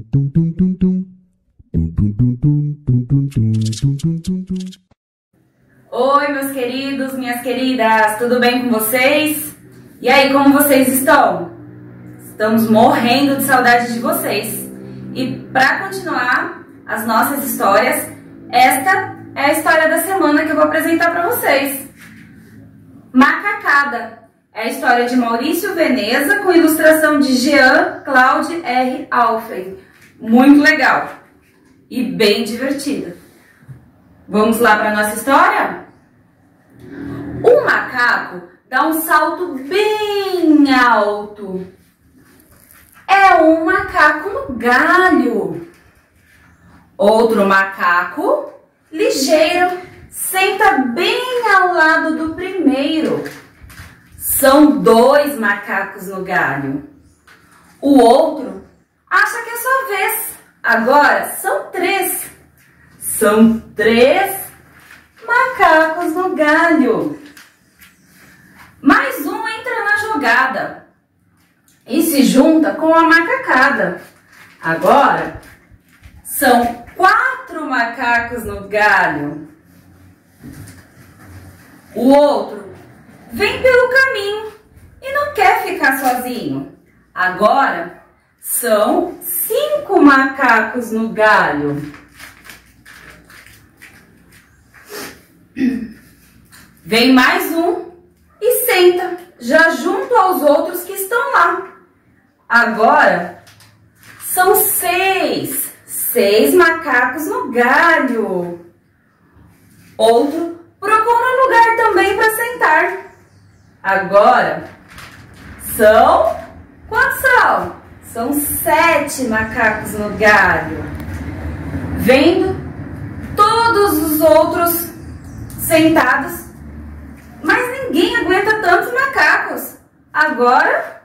Oi, meus queridos, minhas queridas, tudo bem com vocês? E aí, como vocês estão? Estamos morrendo de saudade de vocês. E para continuar as nossas histórias, esta é a história da semana que eu vou apresentar para vocês. Macacada é a história de Maurício Veneza com ilustração de Jean Claude R. Alphen. Muito legal e bem divertida. Vamos lá para a nossa história? Um macaco dá um salto bem alto. É um macaco no galho. Outro macaco, ligeiro, senta bem ao lado do primeiro. São dois macacos no galho. O outro acha que é sua vez. Agora são três. São três macacos no galho. Mais um entra na jogada e se junta com a macacada. Agora são 4 macacos no galho. O outro vem pelo caminho e não quer ficar sozinho. Agora são 5 macacos no galho. Vem mais um e senta já junto aos outros que estão lá. Agora são 6 macacos no galho. Outro procura um lugar também para sentar. Agora são... quantos são? São 7 macacos no galho. Vendo todos os outros sentados, mas ninguém aguenta tantos macacos. Agora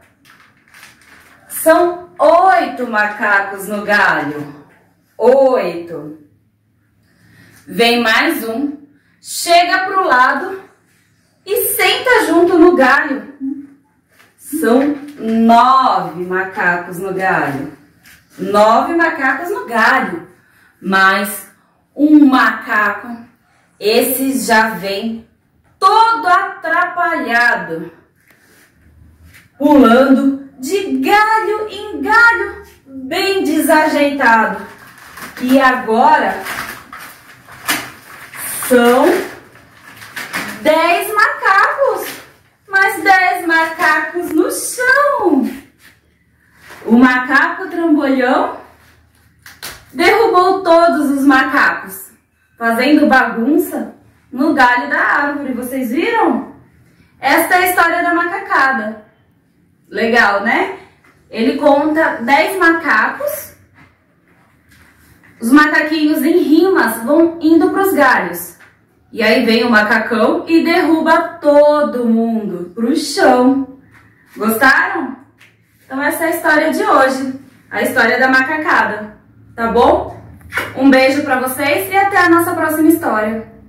são 8 macacos no galho. 8. Vem mais um, chega pro lado e senta junto no galho. São 9 macacos no galho. 9 macacos no galho. Mais um macaco. Esse já vem todo atrapalhado, pulando de galho em galho, bem desajeitado. E agora são 10 macacos, mais 10 macacos no chão. O macaco trambolhão derrubou todos os macacos, fazendo bagunça no galho da árvore. Vocês viram? Esta é a história da macacada. Legal, né? Ele conta 10 macacos. Os macaquinhos em rimas vão indo para os galhos. E aí vem o macacão e derruba todo mundo pro chão. Gostaram? Então essa é a história de hoje. A história da macacada. Tá bom? Um beijo para vocês e até a nossa próxima história.